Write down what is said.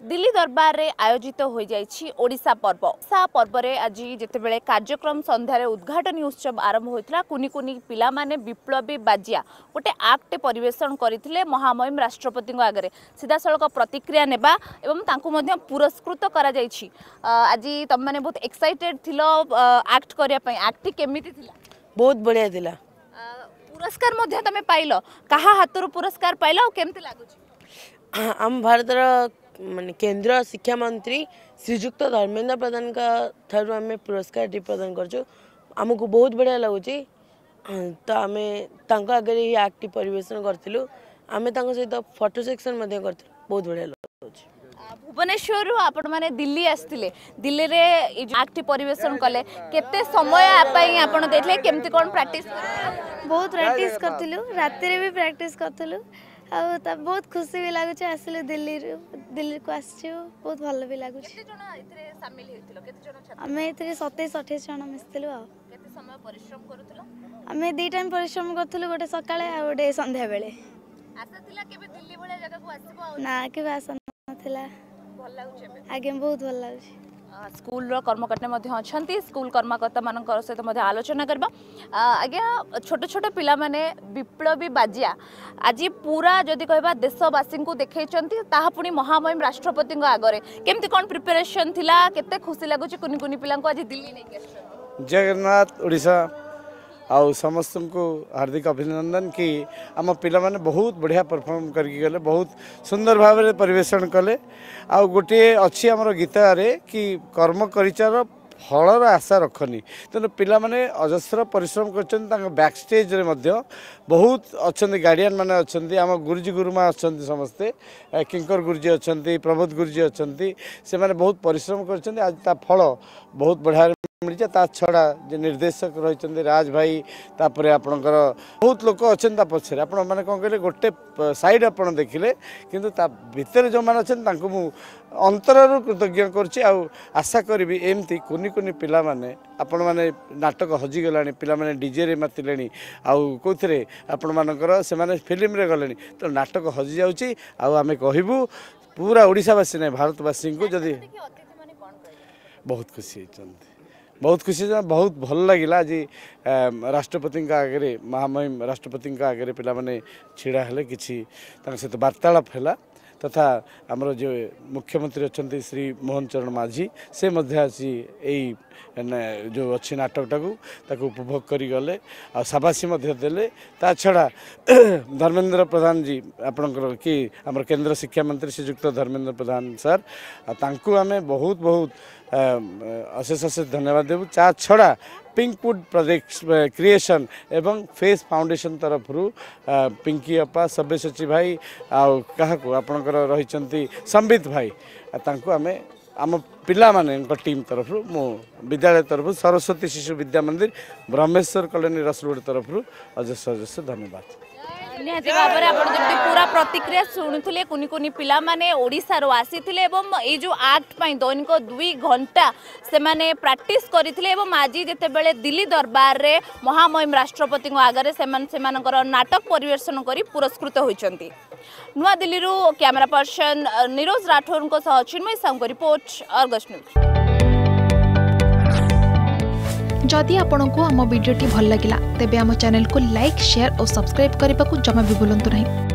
दिल्ली दरबार रे आयोजित हो जाइछि ओडिशा पर्व। ओडिशा पर्व रे आज जितेबेले कार्यक्रम संध्यारे उद्घाटन उत्सव आरंभ होइतला कुनी कुनी पिला माने विप्लवी बाजिया गोटे आक्ट परिवेषण करथिले महामहिम राष्ट्रपति आगे सीधा सड़क प्रतिक्रिया नेबा एवं तांकु मध्य पुरस्कृत करा जाइछि। आज तुम माने बहुत एक्साइटेड थिलो आक्ट करिया पई। आक्ट केमिति थिला? बहुत बढ़िया थिला। पुरस्कार मध्य तमे पाइलो, कहा हातरु पुरस्कार पाइलो केमति लागुछि? आम भारतर माने केंद्र शिक्षा मंत्री श्रीजुक्त धर्मेंद्र प्रधान का ठारू आम पुरस्कार प्रदान कर आमको बहुत बढ़िया लगुच। तो आम आगे ही आक्ट परिवेषण करूँ। आम सहित फोटो सेक्शन बहुत बढ़िया लगुच। भुवनेश्वर आपण माने दिल्ली आस्तिले, दिल्ली रे आक्ट परिवेषण कले केते समय आपई आपण देथले केमति कोन प्रैक्टिस? बहुत प्रैक्टिस करथिलु, राति रे भी प्रैक्टिस करथिलु। आ तब बहुत खुशी भी लागुच। आसिलु दिल्ली को आसछु, बहुत भल भी लागुच। केते जण इतरे शामिल हेतिलो? केते जण छात्र? हमें इतरे 27-28 जण मिसथिलु। आ केते समय परिश्रम करूथलो? हमें 2 टाइम परिश्रम करथिलु, गोटे सकाळे आ गोटे संध्या बेले। आशा थिला केबे दिल्ली बळे जगह को आसीबो? ना केबे आशा नथिला। भल लागुछ एबे? आगे बहुत भल लागुछ। स्कूल कर्मकर्ता मध्य अछंती, स्कूल कर्मकर्ता मान सहित मध्य आलोचना करबा। आज्ञा छोट छोट पिला माने विप्लवी बाजिया आज पूरा जदि कहबा देशवासी को देखैचंती ताहा पुनी महामहिम राष्ट्रपति आगे केमती कोन प्रिपरेशन थिला, केते खुशी लागुछ कुनी कुनी पिला को आज दिल्ली नै गेस्ट? जगन्नाथ ओडिशा आउ समस्त को हार्दिक अभिनंदन कि आम पिला माने बहुत बढ़िया परफॉर्म करके गले, बहुत सुंदर भाव में परिवेषण कले। आ गोटे अच्छी आमर गीत रे कि कर्म करिचार फलर आशा रखनी। तेणु पिला माने अजस्र परिश्रम कर बैक स्टेज रे मध्य बहुत अच्छा गार्डियन माने अच्छा, आम गुरुजी गुरुमा अच्छा, समस्ते किंकर गुरुजी अच्छा, प्रबोध गुरुजी अच्छा, से माने बहुत परिश्रम कर आज ता फल बहुत बढ़िया मिली। ता छड़ा जो निर्देशक रही राज भाई तापर आपणकर बहुत लोक अच्छा पछरे आप मैंने कौन कहले गोटे साइड आप देखिले किंतु ता भितर जो मैंने अच्छा मु अंतर कृतज्ञ करुच्ची। आशा करी एमती कुनी कुनी पिला माने आपण माने नाटक हजिगला पिला माने डीजे रे मातिले आउे आपण मानकर से माने फिल्म रे गले तो नाटक हजि जाउची। आमे कहबू पूरा ओडिशावासी ने भारतवासी को जदि बहुत खुशी होती, बहुत खुशी, बहुत भल लगिला। आज राष्ट्रपति आगे महामहिम राष्ट्रपति आगे पिला माने छिड़ा हेले किछि सहित वार्तालाप है तथा आमर जो मुख्यमंत्री अच्छा श्री मोहन चरण माझी से मध्य आसी यही जो अच्छी नाटकटा को उपभोग करी गले आ शाबाशी देले। ता छड़ा धर्मेंद्र प्रधान जी आपणकर कि आमर केंद्र शिक्षा मंत्री श्रीजुक्त धर्मेंद्र प्रधान सर तांकु आमे बहुत बहुत अशेष अशेष धन्यवाद देवु। ता छड़ा पिंकवुड प्रोजेक्ट क्रिएशन एवं फेस फाउंडेशन तरफ पिंकी अपा सब्यसाची भाई आउ क्या आपणकर रही संबित भाई तांकु आमे आम पिला माने टीम तरफ मो विद्यालय तरफ सरस्वती शिशु विद्या मंदिर ब्रह्मेश्वर कॉलोनी रसलगढ़ तरफ अजस्र अजस्र धन्यवाद। निहाती भाव में आप पूरा प्रतिक्रिया शुणुले कुनी कुनी पिला माने ओडिशा रो आसीथिले एवं ए जो आक्ट पई दैनिक 2 घंटा से माने प्रैक्टिस करथिले एवं आज जेतेबेले दिल्ली दरबार रे महामहिम राष्ट्रपति आगे से नाटक परिवेषण करी पुरस्कृत होइचंती। नुआ दिल्ली रो कैमरा पर्सन निरोज राठौर को सह चिन्मय साहू को रिपोर्ट अर्गस न्यूज। जदि आपंक आम भिडी भल लगा तेब आम चैनल को लाइक शेयर और सब्सक्राइब करने को जमा भी भूलु नहीं।